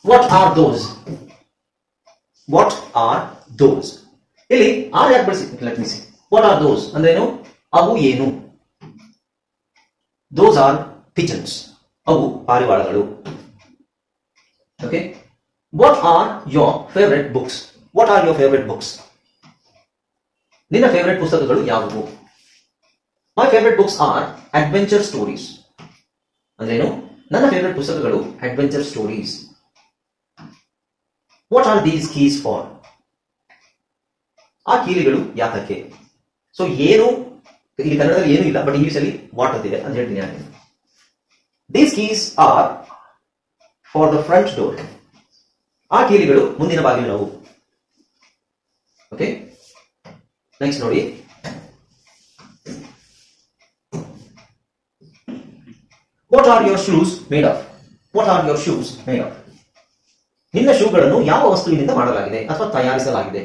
What are those? What are those? ಇಲ್ಲಿ are ಯಾಕೆ ಬಳಸಿ? Let me see. What are those ಅಂದ್ರೆ ಏನು? ಅವು ಏನು? Those are pigeons. ಅವು ಪಾರಿವಾಳಗಳು. Okay. What are your favourite books? What are your favourite books? ನಿನ್ನ ಫೇವರೆಟ್ ಪುಸ್ತಕಗಳು ಯಾವುವು? My favourite books are adventure stories. ಅಂದ್ರೇನು? ನನ್ನ ಫೇವರೆಟ್ ಪುಸ್ತಕಗಳು adventure stories. What are these keys for? ಆ ಕೀಲಿಗಳು ಯಾತಕ್ಕೆ? ಸೊ ಏನು, ಇಲ್ಲಿ ಕನ್ನಡದಲ್ಲಿ ಏನೂ ಇಲ್ಲ, ಬಟ್ ಇಂಗ್ಲಿಷ್ ಅಲ್ಲಿ ವಾಟ್ ಅಂತಿದೆ ಅಂತ ಹೇಳ್ತೀನಿ ನಾನು. These keys are for the front door. ಆ ಕೀಲಿಗಳು ಮುಂದಿನ ಬಾಗಿಲವು. ಓಕೆ, ನೆಕ್ಸ್ಟ್ ನೋಡಿ. What are your shoes made of? What are your shoes made of? ನಿನ್ನ ಶೂಗಳನ್ನು ಯಾವ ವಸ್ತುವಿನಿಂದ ಮಾಡಲಾಗಿದೆ ಅಥವಾ ತಯಾರಿಸಲಾಗಿದೆ?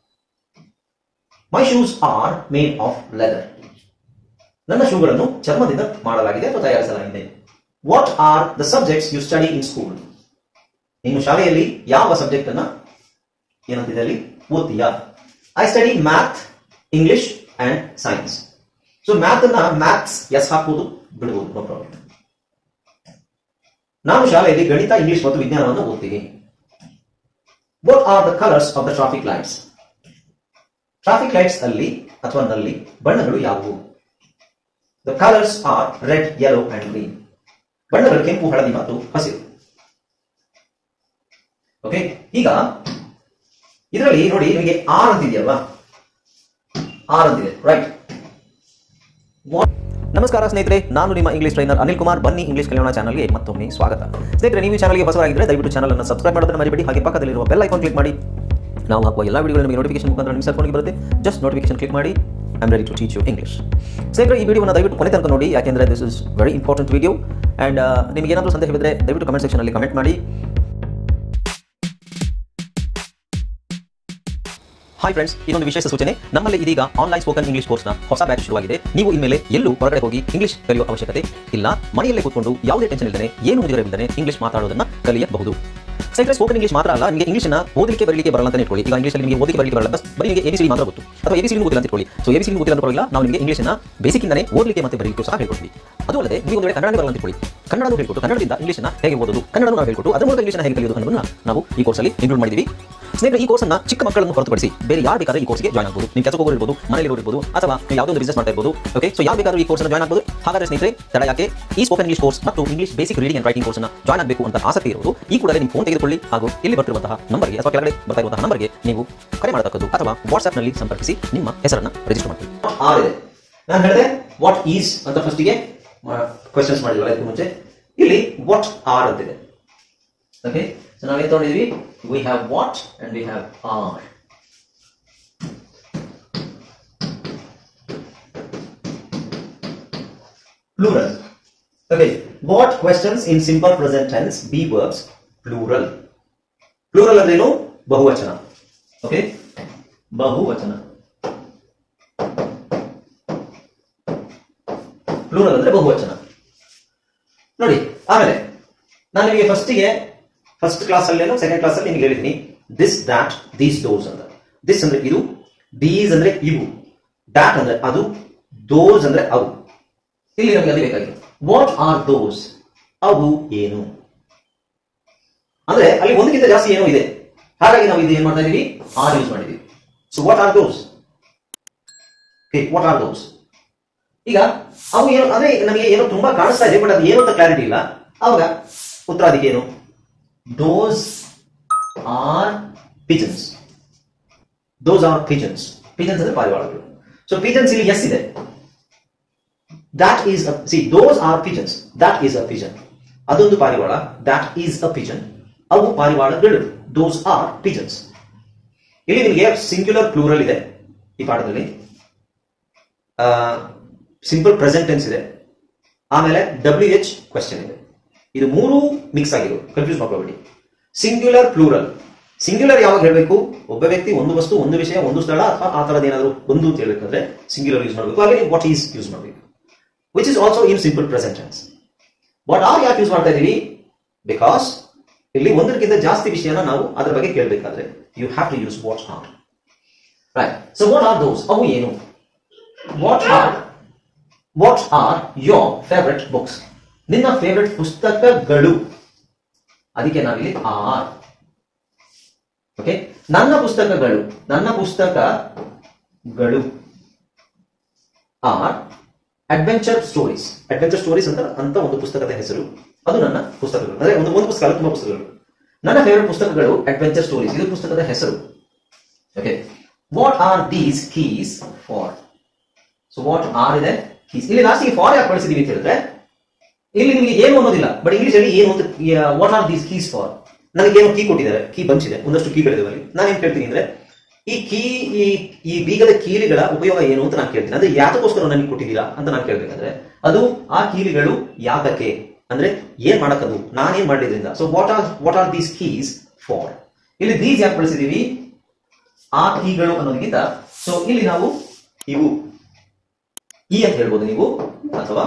My shoes are made of leather. ನನ್ನ ಶೂಗಳನ್ನು ಚರ್ಮದಿಂದ ಮಾಡಲಾಗಿದೆ ಅಥವಾ ತಯಾರಿಸಲಾಗಿದೆ. What are the subjects you study in school? ನೀನು ಶಾಲೆಯಲ್ಲಿ ಯಾವ ಸಬ್ಜೆಕ್ಟ್ ಅನ್ನ ಏನಂತಿದೆ ಅಲ್ಲಿ ಓದ್ತೀಯಾ? I study math, English and science. So math ಅನ್ನ ಮ್ಯಾಥ್ಸ್ ಎಸ್ ಹಾಕಬಹುದು, ಬಿಡಬಹುದು, ನೋ ಪ್ರಾಬ್ಲಮ್. ನಾನು ಶಾಲೆಯಲ್ಲಿ ಗಣಿತ, ಇಂಗ್ಲಿಷ್ ಮತ್ತು ವಿಜ್ಞಾನವನ್ನು ಓದ್ತೀನಿ. What are the colours of the traffic lights? Traffic lights ಅಲ್ಲಿ ಅಥವಾ ನಲ್ಲಿ ಬಣ್ಣಗಳು ಯಾವುವು? The colours are red, yellow and green. ಬಣ್ಣಗಳು ಕೆಂಪು, ಹಳದಿ ಮತ್ತು ಹಸಿರು. ಓಕೆ, ಈಗ ಇದರಲ್ಲಿ ನೋಡಿ, ನಿಮಗೆ ಆರ್ ಅಂತಿದೆಯಲ್ವಾ? ಆರ್ ಅಂತಿದೆ, ರೈಟ್? ನಮಸ್ಕಾರ ಸ್ನೇಹಿತರೆ, ನಾನು ನಿಮ್ಮ ಇಂಗ್ಲಿಷ್ ಟ್ರೈನರ್ ಅನಿಲ್ ಕುಮಾರ್. ಬನ್ನಿ ಇಂಗ್ಲಿಷ್ ಕಲಿಯೋಣ ಚಾನಲ್ಗೆ ಮತ್ತೊಮ್ಮೆ ಸ್ವಾಗತ. ಸ್ನೇಹಿತರೆ, ನೀವು ಚಾನಲ್ಗೆ ಹೊಸವಾಗಿದ್ದರೆ ದಯವಿಟ್ಟು ಚಾನಲ್ ಅನ್ನು ಸಬ್ಸ್ಕ್ರೈಬ್ ಮಾಡೋದನ್ನು ಮರಿಬೇಡಿ. ಹಾಗೆ ಪಕ್ಕದಲ್ಲಿರುವ ಬೆಲ್ ಐಕಾನ್ ಕ್ಲಿಕ್ ಮಾಡಿ. ನಾವು ಹಾಕುವ ಎಲ್ಲ ವಿಡಿಯೋಗಳು ನಿಮಗೆ ನೋಟಿಫಿಕೇಶನ್ ಮುಖಾಂತರ ನಿಮ್ಮ ಫೋನ್ಗೆ ಬರುತ್ತೆ. ಜಸ್ಟ್ ನೋಟಿಫಿಕೇಶನ್ ಕ್ಲಿಕ್ ಮಾಡಿ. I am ready to teach you English. ಸ್ನೇಹಿತರೆ, ಈ ವಿಡಿಯೋವನ್ನು ದಯವಿಟ್ಟು ಕೊನೆ ತನಕ ನೋಡಿ, ಯಾಕೆಂದರೆ this is very important video. And ನಿಮಗೆ ಏನಾದರೂ ಸಂದೇಹವಿದ್ದರೆ ದಯವಿಟ್ಟು ಕಮೆಂಟ್ ಸೆಕ್ಷನಲ್ಲಿ ಕಮೆಂಟ್ ಮಾಡಿ. ಹಾಯ್ ಫ್ರೆಂಡ್ಸ್, ಇನ್ನೊಂದು ವಿಶೇಷ ಸೂಚನೆ. ನಮ್ಮಲ್ಲಿ ಇದೀಗ ಆನ್ಲೈನ್ ಸ್ಪೋಕನ್ ಇಂಗ್ಲಿಷ್ ಕೋರ್ಸ್ನ ಹೊಸ ಬ್ಯಾಚ್ ಶುರುವಾಗಿದೆ. ನೀವು ಇನ್ಮೇಲೆ ಎಲ್ಲೂ ಹೊರಗಡೆ ಹೋಗಿ ಇಂಗ್ಲಿಷ್ ಕಲಿಯುವ ಅವಶ್ಯಕತೆ ಇಲ್ಲ. ಮನೆಯಲ್ಲೇ ಕೂತ್ಕೊಂಡು ಯಾವುದೇ ಟೆನ್ಷನ್ ಇಲ್ಲದೆ, ಏನು ಮುಗಿದಿರಬಿಲ್ಲದೆ ಇಂಗ್ಲಿಷ್ ಮಾತಾಡೋದನ್ನ ಕಲಿಯಬಹುದು. ಸ್ನೇಹಿತರೆ, ಸ್ಪೋಕನ್ ಇಂಗ್ಲಿಷ್ ಮಾತ್ರ ಅಲ್ಲ, ನಿಮಗೆ ಇಂಗ್ಲಿಷ್ನ ಓದಲಿಕ್ಕೆ ಬರಲಿಕ್ಕೆ ಬರಲ್ಲ ಅಂತ ಇಟ್ಕೊಳ್ಳಿ. ಈಗ ಇಂಗ್ಲಿಷಲ್ಲಿ ನಿಮಗೆ ಓದಲಿಕ್ಕೆ ಬರಲಿಕ್ಕೆ ಬರಲ್ಲ, ಬಸ್ ಬರೀ ನಿಮಗೆ ಎಬಿಸಿಡಿ ಮಾತ್ರ ಗೊತ್ತು, ಅಥವಾ ಎಬಿಸಿಡಿ ಗೊತ್ತಿಲ್ಲ ಅಂತ ಇಟ್ಕೊಳ್ಳಿ. ಸೊ ಎಬಿಸಿಡಿ ಗೊತ್ತಿಲ್ಲ ಅಂತ ಪರವಾಗಿಲ್ಲ, ನಾವು ನಿಮಗೆ ಇಂಗ್ಲಿಷ್ನ ಬೇಸಿಕ್ ಇಂದನೇ ಓದಲಿಕ್ಕೆ ಮತ್ತೆ ಬರಲಿಕ್ಕೆ ಸಹ ಹೇಳ್ಕೊಡ್ತೀವಿ. ಅದು ಅಲ್ಲದೆ ನೀವು ಒಂದು ವೇಳೆ ಕನ್ನಡ ಬರಲ್ಲ ಅಂತ ಇಟ್ಕೊಳ್ಳಿ, ಕನ್ನಡನೂ ಹೇಳ್ಕೊಟ್ಟು ಕನ್ನಡದಿಂದ ಇಂಗ್ಲಿಷ್ನ ಹೇಗೆ ಓದೋದು, ಕನ್ನಡನೂ ನಾವು ಹೇಳ್ಕೊಟ್ಟು ಅದರ ಮೂಲಕ ಇಂಗ್ಲಿಷ್ನ ಹೇಗೆ ಕಲಿಯೋದು ಅನ್ನೋದನ್ನ ನಾವು ಈ ಕೋರ್ಸಲ್ಲಿ ಇನ್ಕ್ಲೂಡ್ ಮಾಡಿದ್ದೀವಿ. ಸ್ನೇಹಿತರೆ, ಈ ಕೋರ್ಸ್ ಅನ್ನ ಚಿಕ್ಕ ಮಕ್ಕಳನ್ನು ಹೊರತುಪಡಿಸಿ ಬೇರೆ ಯಾರು ಬೇಕಾದ್ರೆ ಈ ಕೋರ್ಸ್ಗೆ ಜಾಯ್ನ್ ಆಗಬಹುದು. ನೀವು ಕೆಲಸಕ್ಕೆ ಹೋಗಿರ್ಬೋದು, ಮನೆಯಲ್ಲಿ ಇರಬಹುದು, ಅಥವಾ ಯಾವುದೋ ಒಂದು ಬಿಸಿನೆಸ್ ಮಾಡ್ತಾ ಇರಬಹುದು. ಓಕೆ, ಸೊ ಯಾರು ಬೇಕಾದ್ರೂ ಈ ಕೋರ್ಸ್ ಜಾಯ್ನ್ ಆಗಬಹುದು. ಹಾಗಾದ್ರೆ ಸ್ನೇಹಿತರೆ, ತಡ ಯಾಕೆ? ಈ ಸ್ಪೋಕನ್ ಇಂಗ್ಲಿಷ್ ಕೋರ್ಸ್ ಮತ್ತು English basic reading and writing course ಅನ್ನು ಜಾಯ್ನ್ ಆಗಬೇಕು ಅಂತ ಆಸಕ್ತಿ ಇರೋದು ಈ ಕೂಡಲೇ ನಿಮ್ಮ ಫೋನ್ ತೆಗೆದುಕೊಳ್ಳಿ, ಹಾಗೂ ಇಲ್ಲಿ ಬರ್ತಿರುವಂತಹ ನಂಬರ್ಗೆ ಅಥವಾ ಕೆಳಗಡೆ ಬರ್ತಾ ಇರುವಂತಹ ನಂಬರ್ಗೆ ನೀವು ಕರೆ ಮಾಡತಕ್ಕದ್ದು, ಅಥವಾ ವಾಟ್ಸ್ಆಪ್ ನಲ್ಲಿ ಸಂಪರ್ಕಿಸಿ ನಿಮ್ಮ ಹೆಸರನ್ನು ರಿಜಿಸ್ಟರ್ ಮಾಡ್ತೀವಿ. ನಾನು ಹೇಳಿದೆ ವಾಟ್ ಈಸ್ ಅಂತ ಫಸ್ಟಿಗೆ ಕ್ವೆಶ್ಚನ್ಸ್ ಮಾಡಿದ್ವಲ್ಲ ಇದಕ್ಕೆ ಮುಂಚೆ. ಇಲ್ಲಿ ವಾಟ್ ಆರ್ ಅಂತಿದೆ. ಓಕೆ, ಸೊ ನಾವೇನ್ ತಗೊಂಡಿದ್ವಿ? We have what and we have are. Plural. Okay, what questions in simple present tense be verbs plural. Plural ಅಂದ್ರೇನು? ಬಹುವಚನ. ಓಕೆ, ಬಹುವಚನ. ಪ್ಲೂರಲ್ ಅಂದ್ರೆ ಬಹುವಚನ. ನೋಡಿ, ಆಮೇಲೆ ನಾನು ನಿಮಗೆ ಫಸ್ಟ್ ಕ್ಲಾಸ್ ಅಲ್ಲಿ ಸೆಕೆಂಡ್ ಕ್ಲಾಸ್ ಅಲ್ಲಿ ನಿಮಗೆ ಹೇಳಿದ್ದೀನಿ ದಿಸ್, ದಾಟ್, ದೀಸ್, ದೋಸ್ ಅಂತ. ದಿಸ್ ಅಂದ್ರೆ ಇದು, ದೀಸ್ ಅಂದ್ರೆ ಇವು, ದಾಟ್ ಅಂದ್ರೆ ಅದು, ದೋಸ್ ಅಂದ್ರೆ ಅವು. ಇಲ್ಲಿ ನಮಗೆ ಅದು ಬೇಕಾಗಿದೆ. What are those? ಅವು ಏನು? ಅಂದ್ರೆ ಅಲ್ಲಿ ಒಂದಕ್ಕಿಂತ ಜಾಸ್ತಿ ಏನೋ ಇದೆ, ಹಾಗಾಗಿ ನಾವು ಇದು ಏನ್ ಮಾಡ್ತಾ ಇದೀವಿ? ಆರ್ ಯೂಸ್ ಮಾಡಿದೀವಿ. So what are those? What are those? ಈಗ ಅವು ಏನು ಅಂದ್ರೆ ನಮಗೆ ಏನೋ ತುಂಬಾ ಕಾಣಿಸ್ತಾ ಇದೆ, ಬಟ್ ಅದು ಏನು ಅಂತ ಕ್ಲಾರಿಟಿ ಇಲ್ಲ. ಅವಾಗ ಉತ್ತರ ಅದಕ್ಕೆ ಏನು? Those are pigeons. Those are pigeons. Pigeons ಅಂದ್ರೆ ಪಾರಿವಾಳಗಳು. So pigeons ಇಲ್ಲಿ yes ಇದೆ. That is a, see, those are pigeons. That is a pigeon. ಅದೊಂದು ಪಾರಿವಾಳ. That is a pigeon. ಅವು ಪಾರಿವಾಳಗಳು. Those are pigeons. ಇಲ್ಲಿ ನಿಮಗೆ ಸಿಂಗ್ಯುಲರ್ ಪ್ಲೂರಲ್ ಇದೆ ಈ ಪಾಠದಲ್ಲಿ. ಸಿಂಪಲ್ ಪ್ರೆಸೆಂಟ್ ಟೆನ್ಸ್ ಇದೆ. ಆಮೇಲೆ WH ಕ್ವೆಶ್ಚನ್ ಇದೆ. ಇದು ಮೂರು ಮಿಕ್ಸ್ ಆಗಿರೋ, ಕನ್ಫ್ಯೂಸ್ ಮಾಡ್ಕೋಬೇಡಿ. Singular plural. ಸಿಂಗ್ಯುಲರ್ ಯಾವಾಗ ಹೇಳಬೇಕು? ಒಬ್ಬ ವ್ಯಕ್ತಿ, ಒಂದು ವಸ್ತು, ಒಂದು ವಿಷಯ, ಒಂದು ಸ್ಥಳ, ಅಥವಾ ಆ ತರದ್ ಏನಾದ್ರು ಒಂದು ಅಂತ ಹೇಳಬೇಕಂದ್ರೆ ಸಿಂಗ್ಯುಲರ್ ಯೂಸ್ ಮಾಡಬೇಕು. ಹಾಗೆ ವಾಟ್ ಈಸ್ ಯೂಸ್ ಮಾಡಬೇಕು, which is also in simple present tense. What are ಯಾಕೆ ಯೂಸ್ ಮಾಡ್ತಾ ಇದೀವಿ? ಬಿಕಾಸ್ ಇಲ್ಲಿ ಒಂದಕ್ಕಿಂತ ಜಾಸ್ತಿ ವಿಷಯನ ನಾವು ಅದರ ಬಗ್ಗೆ ಕೇಳಬೇಕಾದ್ರೆ you have to use what are. Right. So what are those? ಅವು ಏನು? What are your favourite books? ನಿನ್ನ ಫೇವರೆಟ್ ಪುಸ್ತಕಗಳು. ಅದಕ್ಕೆ ನಾವಿಲ್ಲಿ ಆರ್. ಓಕೆ. ನನ್ನ ಪುಸ್ತಕಗಳು are adventure stories. Adventure stories ಅಂತ ಒಂದು ಪುಸ್ತಕದ ಹೆಸರು. ಅದು ನನ್ನ ಪುಸ್ತಕಗಳು. ಅಂದ್ರೆ ಒಂದು ಪುಸ್ತಕ ಅಲ್ಲ, ತುಂಬಾ ಪುಸ್ತಕಗಳು. ನನ್ನ ಫೇವರೆಟ್ ಪುಸ್ತಕಗಳು ಅಡ್ವೆಂಚರ್ ಸ್ಟೋರೀಸ್, ಇದು ಪುಸ್ತಕದ ಹೆಸರು. Okay. What are these keys for? So what are ಇದೆ ಕೀಸ್. ಇಲ್ಲಿ ಲಾಸ್ಟಿಗೆ ಫಾರ್ ಯಾಕೆ ಬಳಸಿದೀವಿ ಅಂತ ಹೇಳಿದ್ರೆ ಇಲ್ಲಿ ನಿಮಗೆ ಏನು ಅನ್ನೋದಿಲ್ಲ, ಬಟ್ ಇಂಗ್ಲಿಷ್ ಅಲ್ಲಿ ಏನು ಅಂತ what are these keys for. ನನಗೇನು ಕೀ ಕೊಟ್ಟಿದ್ದಾರೆ, ಕೀ ಬಂಚ್ ಇದೆ, ಒಂದಷ್ಟು ಕೀಗಳಿವೆ ಅಲ್ಲಿ. ನಾನೇನ್ ಕೇಳ್ತೀನಿ ಅಂದ್ರೆ ಈ ಕೀ ಈ ಬೀಗದ ಕೀಲಿಗಳ ಉಪಯೋಗ ಏನು ಅಂತ ನಾನು ಕೇಳ್ತೀನಿ. ಅಂದ್ರೆ ಯಾತಕ್ಕೋಸ್ಕರ ನನಗೆ ಕೊಟ್ಟಿದ್ದೀರಾ ಅಂತ ನಾನು ಕೇಳ್ಬೇಕಾದ್ರೆ ಅದು ಆ ಕೀಲಿಗಳು ಯಾತಕ್ಕೆ ಅಂದ್ರೆ ಏನ್ ಮಾಡಕ್ಕದು, ನಾನೇನ್ ಮಾಡಿದ್ರಿಂದ. So what are these keys for. ಇಲ್ಲಿ ದೀಸ್ ಯಾಕೆ ಬಳಸಿದೀವಿ, ಆ ಕೀಗಳು ಅನ್ನೋದಕ್ಕಿಂತ. ಸೊ ಇಲ್ಲಿ ನಾವು ಇವು ಈ ಅಂತ ಹೇಳ್ಬೋದು ನೀವು, ಅಥವಾ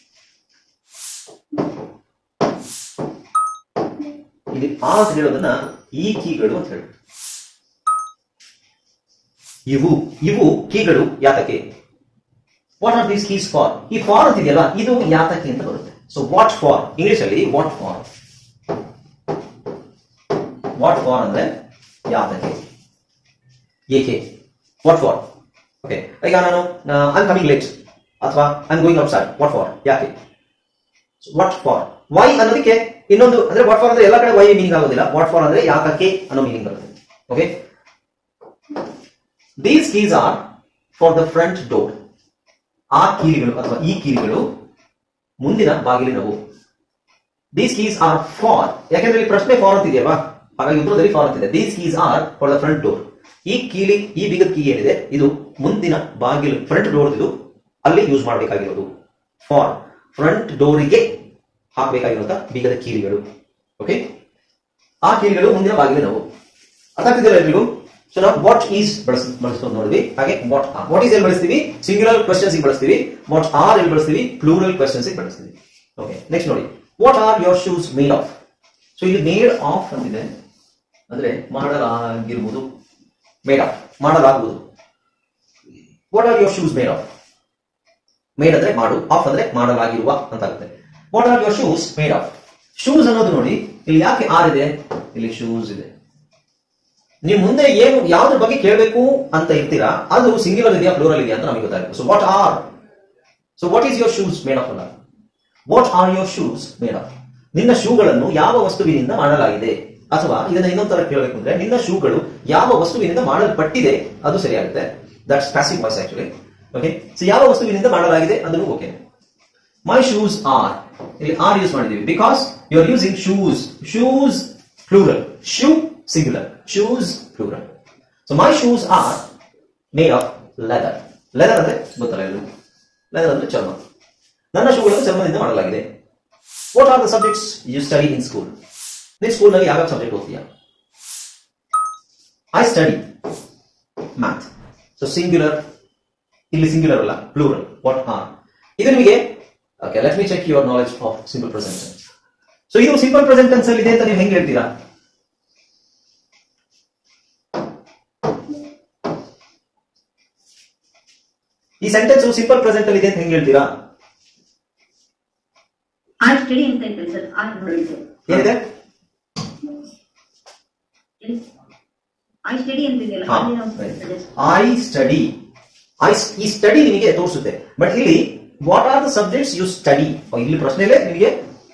ಇಲ್ಲಿ ಆ ಅಂತ ಹೇಳೋದನ್ನ ಈ ಕೀಗಳು ಅಂತ ಹೇಳಿ. ಇವು ಕೀಗಳು ಯಾತಕ್ಕೆ. What are these keys for. ಈ ಫಾರ್ ಅಂತಿದೆಯಲ್ಲ ಇದು ಯಾತಕ್ಕೆ ಅಂತ ಬರುತ್ತೆ. ಸೊ ವಾಟ್ ಫಾರ್ ಇಂಗ್ಲಿಷ್ ಅಲ್ಲಿ ವಾಟ್ ಫಾರ್ ಅಂದ್ರೆ ಯಾತಕ್ಕೆ, ಏಕೆ. What for. ಓಕೆ. ಈಗ ನಾನು ಐ ಆಮ್ ಕಮಿಂಗ್ ಲೇಟ್ ಅಥವಾ I am going outside. What for ಯಾಕೆ. What for. ವೈ ಅನ್ನೋದಕ್ಕೆ ಇನ್ನೊಂದು ಅಂದ್ರೆ ವಾಟ್ ಫಾರ್ ಅಂದ್ರೆ ಎಲ್ಲ ಕಡೆ ವೈ ಮೀನಿಂಗ್ ಆಗೋದಿಲ್ಲ. ವಾಟ್ ಫಾರ್ ಅಂದ್ರೆ ಯಾತಕ್ಕೆ ಅನ್ನೋ ಮೀನಿಂಗ್ ಬರುತ್ತೆ. Okay. These keys are for the front door. ಆ ಕೀಲಿಗಳು ಅಥವಾ ಈ ಕೀಲಿಗಳು ಮುಂದಿನ ಬಾಗಿಲಿನವು. ದೀಸ್ ಕೀಸ್ ಆರ್ ಫಾರ್, ಯಾಕೆಂದ್ರೆ ಇಲ್ಲಿ ಪ್ರಶ್ನೆ ಫಾರ್ ಅಂತಿದೆಯಲ್ವಾ, ಹಾಗಾಗಿ ಉತ್ತರದಲ್ಲಿ ಫಾರ್ ಅಂತಿದೆ. These keys are for the front door. ಈ ಬೀಗದ ಕೀ ಏನಿದೆ ಇದು ಮುಂದಿನ ಬಾಗಿಲು, ಫ್ರಂಟ್ ಡೋರ್, ಇದು ಅಲ್ಲಿ ಯೂಸ್ ಮಾಡಬೇಕಾಗಿರೋದು. ಫಾರ್ ಫ್ರಂಟ್ ಡೋರಿಗೆ ಹಾಕಬೇಕಾಗಿರುವಂತಹ ಬೀಗದ ಕೀಲಿಗಳು. ಓಕೆ. ಆ ಕೀಲಿಗಳು ಮುಂದಿನ ಬಾಗಿಲಿನವು. ಅರ್ಥ ಆಗ್ತಿದೆಯಲ್ಲ ಎಲ್ರಿಗೂ. ಸೊ ನಾವು ವಾಟ್ ಈಸ್ ಬಳಸ್ಕೊಂಡು ನೋಡಿದ್ವಿ. ಹಾಗೆ ವಾಟ್ ಈಸ್ ಎಲ್ಲಿ ಬಳಸ್ತೀವಿ, ಸಿಂಗ್ಯುಲರ್ ಕ್ವೆಶ್ಚನ್ಸ್ ಬಳಸ್ತೀವಿ. ವಾಟ್ ಆರ್ ಎಲ್ಲಿ ಬಳಸ್ತೀವಿ, ಪ್ಲೂರಲ್ ಕ್ವೆಶ್ಚನ್ಸ್ ಬಳಸ್ತೀವಿ. ಓಕೆ. ನೆಕ್ಸ್ಟ್ ನೋಡಿ, what are your shoes made of. So ಇಲ್ಲಿ ಮೇಡ್ ಆಫ್ ಅಂತಿದೆ ಅಂದ್ರೆ ಮಾಡಲಾಗಿರುವುದು, ಮೇಡ್ ಆಫ್ ಮಾಡಲಾಗುವುದು. What are your shoes made of. Made ಅಂದ್ರೆ ಮಾಡು, ಆಫ್ ಅಂದ್ರೆ ಮಾಡಲಾಗಿರುವ ಅಂತ ಆಗುತ್ತೆ. What are your shoes made of. Shoes ಅನ್ನೋದು ನೋಡಿ ಇಲ್ಲಿ ಯಾಕೆ ಆರ್ ಇದೆ, ಇಲ್ಲಿ ಶೂಸ್ ಇದೆ. ನೀವು ಮುಂದೆ ಏನು ಯಾವ್ದ್ರ ಬಗ್ಗೆ ಕೇಳಬೇಕು ಅಂತ ಇರ್ತೀರಾ ಅದು ಸಿಂಗ್ಯುಲರ್ ಇದೆಯಾ ಪ್ಲೂರಲ್ ಇದೆಯಾ ಅಂತ ನಮಗೆ ಗೊತ್ತಾಗುತ್ತೆ. So what is your shoes made of ಅಲ್ಲ, what are your shoes made of. ನಿನ್ನ ಶೂಗಳನ್ನು ಯಾವ ವಸ್ತುವಿನಿಂದ ಮಾಡಲಾಗಿದೆ, ಅಥವಾ ಇದನ್ನ ಇನ್ನೊಂದು ತರ ಕೇಳಬೇಕು ಅಂದ್ರೆ ನಿನ್ನ ಶೂಗಳು ಯಾವ ವಸ್ತುವಿನಿಂದ ಮಾಡಲ್ಪಟ್ಟಿದೆ, ಅದು ಸರಿಯಾಗುತ್ತೆ. That's passive voice actually. Okay. So ಯಾವ ವಸ್ತುವಿನಿಂದ ಮಾಡಲಾಗಿದೆ ಅದನ್ನು ಓಕೆ. ಮೈ ಶೂಸ್ ಆರ್, ಇಲ್ಲಿ ಆರ್ ಯೂಸ್ ಮಾಡಿದೀವಿ because you are using shoes plural, shoe singular, shoes plural. So my shoes are made of leather. Leather ಅಂದ್ರೆ ಗೊತ್ತಲ್ಲ ಎಲ್ಲರೂ, leather ಅಂದ್ರೆ ಚರ್ಮ. ನನ್ನ ಶೂಗಳನ್ನು ಚರ್ಮದಿಂದ ಮಾಡಲಾಗಿದೆ. What are the subjects you study in school? ನೀನು ಸ್ಕೂಲ್ ನಲ್ಲಿ ಯಾವ ಸಬ್ಜೆಕ್ಟ್ ಓದ್ತೀಯಾ. I study math. So singular, ಇಲ್ಲಿ singular ಅಲ್ಲ plural. What are. ಇದು ನಿಮಗೆ okay, let me check your knowledge of simple present tense. So ಇದು simple present tense ಅಲ್ಲಿ ಇದೆ ಅಂತ ನೀವು ಹೆಂಗೆ ಹೇಳ್ತೀರಾ. ಈ ಸೆಂಟೆನ್ಸ್ ಸಿಂಪಲ್ ಪ್ರೆಸೆಂಟ್ ಅಲ್ಲಿ ಇದೆ ಅಂತ ಹೆಂಗೆ ಹೇಳ್ತೀರಾ. ಐ ಸ್ಟಡಿ ಅಂತ ಇದೆ ಸರ್. ಏನಿದೆ, ಐ ಸ್ಟಡಿ ಅಂತ ಇದೆಯಲ್ಲ, ಐ ಸ್ಟಡಿ. ಈ ಸ್ಟಡಿ ನಿಮಗೆ ತೋರಿಸುತ್ತೆ, ಬಟ್ ಇಲ್ಲಿ what are the subjects you study. ಇಲ್ಲಿ ಪ್ರಶ್ನೆಯಲ್ಲೇ ನಿಮಗೆ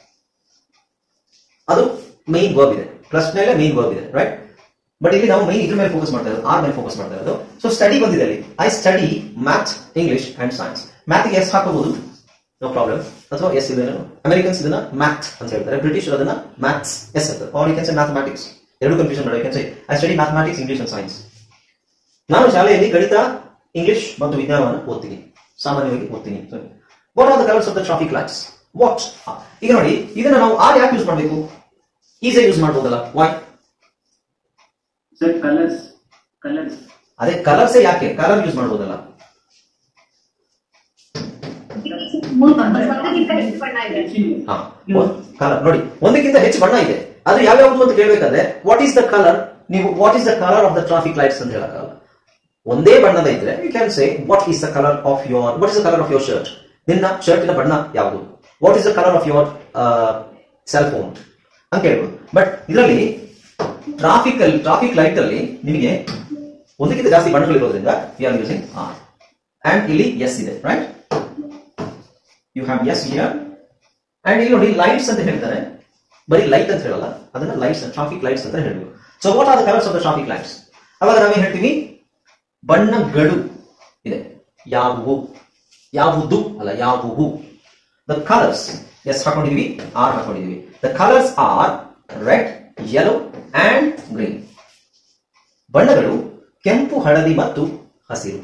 ಅದು ಮೈನ್ ವರ್ಬ್ ಇದೆ, ಪ್ರಶ್ನೆಯಲ್ಲೇ ಮೈನ್ ವರ್ಬ್ ಇದೆ, ರೈಟ್. ಬಟ್ ಇಲ್ಲಿ ನಾವು ಮೈನ್ ಇದ್ರ ಮೇಲೆ ಫೋಕಸ್ ಮಾಡ್ತಾ ಇರೋದು, ಆರ್ ಮೇಲೆ ಫೋಕಸ್ ಮಾಡ್ತಾ ಇರೋದು. ಸೊ ಸ್ಟಡಿ ಬಂದಿದೆ ಅಲ್ಲಿ. I study maths, English and science. ಮ್ಯಾಥ್ಗೆ ಎಸ್ ಹಾಕಬಹುದು, ನೋ ಪ್ರಾಬ್ಲಮ್. ಅಥವಾ ಎಸ್ ಇದನ್ನು ಅಮೆರಿಕನ್ಸ್ ಇದನ್ನ ಮ್ಯಾಥ್ ಅಂತ ಹೇಳ್ತಾರೆ, ಬ್ರಿಟಿಷ್ ಅದನ್ನ ಮ್ಯಾಥ್ಸ್ ಎಸ್ ಅಂತ. Or you can say mathematics. ಎರಡು ಕನ್ಫ್ಯೂಷನ್ ಮಾಡಿ. You can say I study mathematics, English and science. ನಾನು ಶಾಲೆಯಲ್ಲಿ ಗಣಿತ, ಇಂಗ್ಲಿಷ್ ಮತ್ತು ವಿಜ್ಞಾನವನ್ನು ಓದ್ತೀನಿ, ಸಾಮಾನ್ಯವಾಗಿ ಓದ್ತೀನಿ. What are the colours of the traffic lights. What. ಈಗ ನೋಡಿ ಇದನ್ನ ನಾವು ಆರ್ ಯಾಕೆ ಯೂಸ್ ಮಾಡಬೇಕು, ಈಸಿಯಾಗಿ ಯೂಸ್ ಮಾಡಬಹುದಲ್ಲ. Why sir colours. ಅದೇ ಕಲರ್ಸ್ ಯಾಕೆ ಕಲರ್ ಯೂಸ್ ಮಾಡಬಹುದಲ್ಲ. ಕಲರ್ ನೋಡಿ ಒಂದಕ್ಕಿಂತ ಹೆಚ್ಚು ಬಣ್ಣ ಇದೆ. ಆದ್ರೆ ಯಾವ್ಯಾವ್ದು ಅಂತ ಕೇಳಬೇಕಾದ್ರೆ ವಾಟ್ ಈಸ್ ದ ಕಲರ್, ನೀವು what is the colour of the traffic lights ಅಂತ ಹೇಳಕ್ಕಾಗಲ್ಲ. ಒಂದೇ ಬಣ್ಣದ ಇದ್ರೆ you can say what is the colour of your shirt, ನಿನ್ನ ಶರ್ಟಿನ ಬಣ್ಣ ಯಾವುದು, what is the colour of your cell phone ಅಂತ ಹೇಳ್ಬೋದು. ಬಟ್ ಇದರಲ್ಲಿ ಟ್ರಾಫಿಕ್ ಲೈಟ್ ಅಲ್ಲಿ ನಿಮಗೆ ಒಂದಕ್ಕಿಂತ ಜಾಸ್ತಿ ಬಣ್ಣಗಳಿರೋದ್ರಿಂದ we are using are. And ಇಲ್ಲಿ ಎಸ್ ಇದೆ, right? You have S here. And ಇಲ್ಲಿ ನೋಡಿ ಲೈಟ್ಸ್ ಅಂತ ಹೇಳ್ತಾರೆ, ಬರೀ ಲೈಟ್ ಅಂತ ಹೇಳಲ್ಲ, ಅದನ್ನ ಲೈಟ್ಸ್, ಟ್ರಾಫಿಕ್ ಲೈಟ್ಸ್ ಅಂತ ಹೇಳ್ಬೋದು. So what are the colours of the traffic lights? ಅವಾಗ ನಾವೇನ್ ಹೇಳ್ತೀವಿ, ಬಣ್ಣಗಳು ಇದೆ. ಯಾವುದು ಅಲ್ಲ, ಯಾವುವು. ದ ಕಲರ್ಸ್, ಎಸ್ ಹಾಕೊಂಡಿದೀವಿ, ಆರ್ ಹಾಕೊಂಡಿದೀವಿ. The colours are red, yellow and green. ಬಣ್ಣಗಳು ಕೆಂಪು, ಹಳದಿ ಮತ್ತು ಹಸಿರು.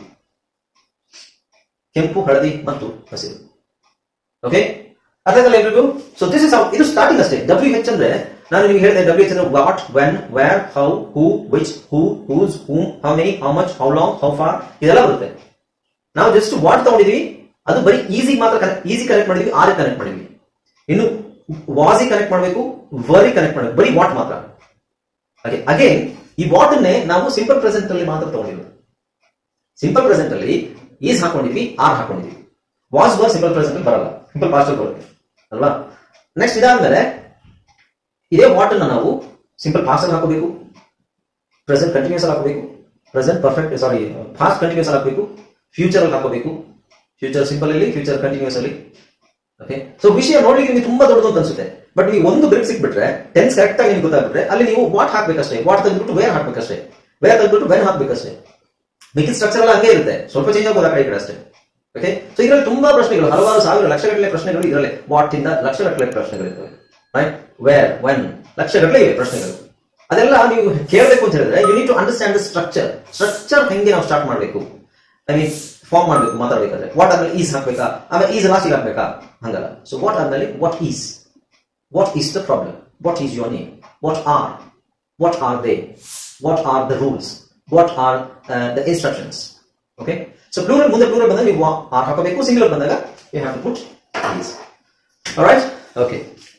ಕೆಂಪು, ಹಳದಿ ಮತ್ತು ಹಸಿರು. ಓಕೆ, ಅರ್ಥ ಆಗಲ್ಲ ಎಲ್ರಿಗೂ? ಸೊ ದಿಸ್ ಇಸ್ ಇದು ಸ್ಟಾರ್ಟಿಂಗ್ ಅಷ್ಟೇ. WH ಅಂದ್ರೆ ನಾನು ನಿಮಗೆ ಹೇಳಿದೆ, WH ಅಂದ್ರೆ what, when, where, how, who, which, who, whose, whom, how many, how much, how long, how far, ಇದೆಲ್ಲ ಬರುತ್ತೆ. ನಾವು ಜಸ್ಟ್ ವಾಟ್ ತಗೊಂಡಿದೀವಿ, ಅದು ಬರೀ ಈಸಿ ಮಾತ್ರ ಈಸಿ ಕನೆಕ್ಟ್ ಮಾಡಿದ್ವಿ, ಆರ್ ಕನೆಕ್ಟ್ ಮಾಡಿದ್ವಿ. ಇನ್ನು ವಾಸಿ ಕನೆಕ್ಟ್ ಮಾಡಬೇಕು, ವರಿ ಕನೆಕ್ಟ್ ಮಾಡಬೇಕು, ಬರೀ ವಾಟ್ ಮಾತ್ರ. ಅಗೇನ್ ಈ ವಾಟ್ ಅನ್ನೇ ನಾವು ಸಿಂಪಲ್ ಪ್ರೆಸೆಂಟ್ ಅಲ್ಲಿ ಮಾತ್ರ ತಗೊಂಡಿರೋದು. ಸಿಂಪಲ್ ಪ್ರೆಸೆಂಟ್ ಅಲ್ಲಿ ಈಸ್ ಹಾಕೊಂಡಿದ್ವಿ, ಆರ್ ಹಾಕೊಂಡಿದ್ವಿ. ವಾಸ್ ವರ್ ಸಿಂಪಲ್ ಪ್ರೆಸೆಂಟ್ ಅಲ್ಲಿ ಬರಲ್ಲ, ಸಿಂಪಲ್ ಪಾಸ್ಟ್ ಅಲ್ಲಿ ಬರುತ್ತೆ ಅಲ್ವಾ? ನೆಕ್ಸ್ಟ್ ಇದಾದ್ಮೇಲೆ ಇದೇ ವಾಟ್ ಅನ್ನ ನಾವು ಸಿಂಪಲ್ ಪಾಸ್ಟ್ ಅಲ್ಲಿ ಹಾಕೋಬೇಕು, ಪ್ರೆಸೆಂಟ್ ಕಂಟಿನ್ಯೂಸ್ ಅಲ್ಲಿ ಹಾಕೋಬೇಕು, ಪ್ರೆಸೆಂಟ್ ಪರ್ಫೆಕ್ಟ್ ಪಾಸ್ಟ್ ಕಂಟಿನ್ಯೂಸ್ ಅಲ್ಲಿ ಹಾಕಬೇಕು, ಫ್ಯೂಚರ್ ಅಲ್ಲಿ ಹಾಕೋಬೇಕು, ಫ್ಯೂಚರ್ ಸಿಂಪಲ್ ಅಲ್ಲಿ, ಫ್ಯೂಚರ್ ಕಂಟಿನ್ಯೂಸ್ ಅಲ್ಲಿ. ಓಕೆ, ಸೊ ವಿಷಯ ನೋಡ್ಲಿಕ್ಕೆ ನಿಮಗೆ ತುಂಬಾ ದೊಡ್ಡದು ಅಂತ ಅನ್ಸುತ್ತೆ. ಬಟ್ ನೀವು ಒಂದು ಬ್ರೇಕ್ ಸಿಕ್ಬಿಟ್ರೆ, ಟೆನ್ಸ್ ಕರೆಕ್ಟ್ ಆಗಿ ನಿಮ್ಗೆ ಗೊತ್ತಾಗ್ಬಿಟ್ರೆ, ಅಲ್ಲಿ ನೀವು ವಾಟ್ ಹಾಕ್ಬೇಕಷ್ಟೇ, ವಾಟ್ ತೆಗೆದ್ಬಿಟ್ಟು ವೇರ್ ಹಾಕ್ಬೇಕಷ್ಟೇ, ವೇರ್ ತೆಗೆದ್ಬಿಟ್ಟು ವೆನ್ ಹಾಕ್ಬೇಕಷ್ಟೇ. ಮಿಕ್ಕಿದ ಸ್ಟ್ರಕ್ಚರ್ ಎಲ್ಲ ಹಂಗೆ ಇರುತ್ತೆ, ಸ್ವಲ್ಪ ಚೇಂಜ್ ಆಗೋದು ಆ ಕಡೆ ಈ ಕಡೆ ಅಷ್ಟೇ. ಓಕೆ, ಸೊ ಇದರಲ್ಲಿ ತುಂಬಾ ಪ್ರಶ್ನೆಗಳು, ಹಲವಾರು ಸಾವಿರ ಲಕ್ಷಗಟ್ಟಲೆ ಪ್ರಶ್ನೆಗಳು ಇದರಲ್ಲಿ, ವಾಟ್ ಇಂದ ಲಕ್ಷಗಟ್ಟಲೆ ಪ್ರಶ್ನೆಗಳಿರ್ತವೆ, ರೈಟ್? ವೇರ್, ವೆನ್, ಲಕ್ಷಗಟ್ಟಲೆ ಇವೆ ಪ್ರಶ್ನೆಗಳು. ಅದೆಲ್ಲ ನೀವು ಕೇಳಬೇಕು ಅಂತ ಹೇಳಿದ್ರೆ you need to understand the structure ಹೆಂಗೆ ನಾವು ಸ್ಟಾರ್ಟ್ ಮಾಡಬೇಕು, ಐ ಮೀನ್ ಫಾರ್ಮ್ ಮಾಡಬೇಕು ಮಾತಾಡಬೇಕಾದ್ರೆ. ವಾಟ್ ಆದ್ಮೇಲೆ ಈಸ್ ಹಾಕ್ಬೇಕಾ, ಆಮೇಲೆ ಈಸ್ ಲಾಸ್ಟಿಗೆ ಹಾಕ್ಬೇಕಾ, ಹಂಗಲ್ಲ. ಸೊ ವಾಟ್ ಆದ್ಮೇಲೆ what is the problem, what is your name, what are they, what are the rules, what are the instructions. Okay, so plural ಮುಂದೆ ಪ್ಲೂರಲ್ ಬಂದಾಗ ನೀವು ಆರ್ ಹಾಕಬೇಕು, ಸಿಂಗುಲರ್ ಬಂದಾಗ you have to put is. Alright? Okay,